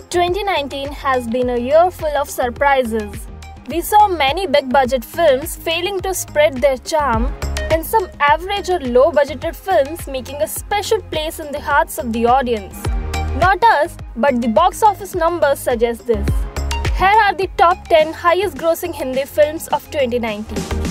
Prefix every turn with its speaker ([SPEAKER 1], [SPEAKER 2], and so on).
[SPEAKER 1] 2019 has been a year full of surprises. We saw many big-budget films failing to spread their charm, and some average or low-budgeted films making a special place in the hearts of the audience. Not us, but the box office numbers suggest this. Here are the top 10 highest-grossing Hindi films of 2019.